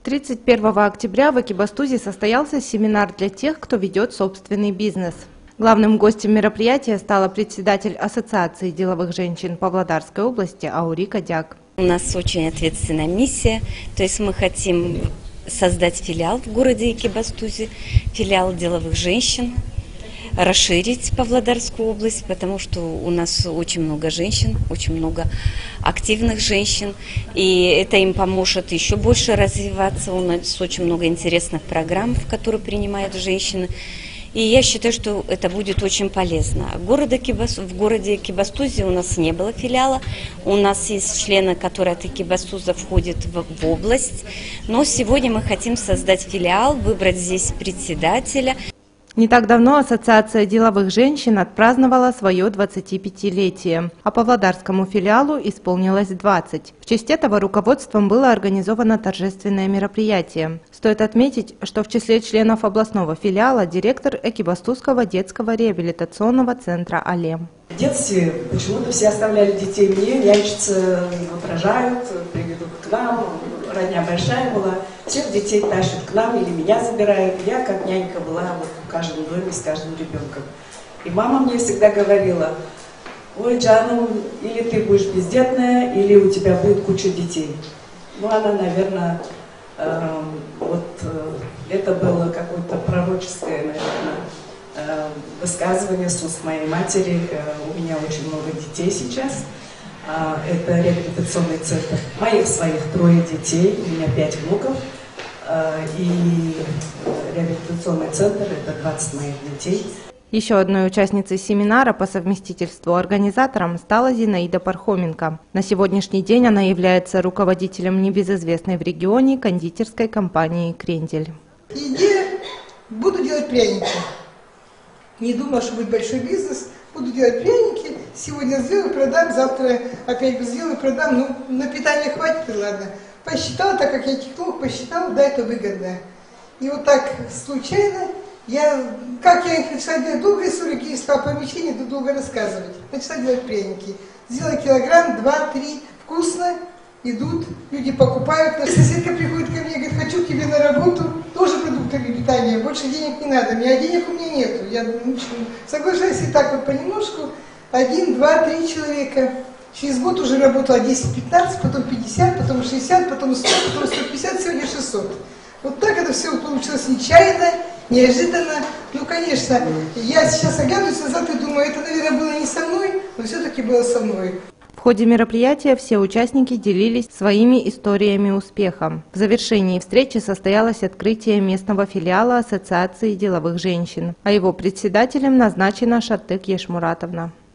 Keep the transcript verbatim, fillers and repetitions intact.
тридцать первого октября в Экибастузе состоялся семинар для тех, кто ведет собственный бизнес. Главным гостем мероприятия стала председатель Ассоциации деловых женщин Павлодарской области Аурика Дяк. У нас очень ответственная миссия, то есть мы хотим создать филиал в городе Экибастузе, филиал деловых женщин, расширить Павлодарскую область, потому что у нас очень много женщин, очень много активных женщин, и это им поможет еще больше развиваться. У нас очень много интересных программ, в которые принимают женщины. И я считаю, что это будет очень полезно. Город Экибас... В городе Экибастузе у нас не было филиала. У нас есть члены, которые от Экибастуза входят в, в область. Но сегодня мы хотим создать филиал, выбрать здесь председателя. Не так давно Ассоциация деловых женщин отпраздновала свое двадцатипятилетие, а Павлодарскому филиалу исполнилось двадцать. В честь этого руководством было организовано торжественное мероприятие. Стоит отметить, что в числе членов областного филиала директор Экибастузского детского реабилитационного центра «Алем». В детстве почему-то все оставляли детей мне, нянчиться, вот рожают, приведут к нам, родня большая была, всех детей тащат к нам или меня забирают. Я как нянька была вот в каждом доме с каждым ребенком. И мама мне всегда говорила: ой, Джану, или ты будешь бездетная, или у тебя будет куча детей. Ну, она, наверное, э, вот э, это было какое-то пророческое, наверное, высказывание с уст моей матери. У меня очень много детей сейчас. Это реабилитационный центр. Моих своих трое детей, у меня пять внуков. И реабилитационный центр – это двадцать моих детей. Еще одной участницей семинара по совместительству организатором стала Зинаида Пархоменко. На сегодняшний день она является руководителем небезызвестной в регионе кондитерской компании «Крендель». Идея – буду делать пряники. Не думала, что будет большой бизнес. Буду делать пряники. Сегодня сделаю, продам, завтра опять сделаю, продам. Ну, на питание хватит, и ладно. Посчитала, так как я технолог, посчитала, да, это выгодно. И вот так случайно, я, как я их начала делать, долго история, искала помещение, тут долго рассказывать. Начала делать пряники. Сделала килограмм, два, три, вкусно. Идут, люди покупают. Наша соседка приходит ко мне и говорит: хочу к тебе на работу, тоже продуктами питания, больше денег не надо. У меня денег у меня нету. Я ну, соглашаюсь и так вот понемножку. Один, два, три человека. Через год уже работала десять-пятнадцать, потом пятьдесят, потом шестьдесят, потом сто, потом сто пятьдесят, сегодня шестьсот. Вот так это все получилось нечаянно, неожиданно. Ну, конечно, я сейчас оглядываюсь назад и думаю, это, наверное, было не со мной, но все-таки было со мной. В ходе мероприятия все участники делились своими историями успеха. В завершении встречи состоялось открытие местного филиала Ассоциации деловых женщин, а его председателем назначена Шаттык Ешмуратовна.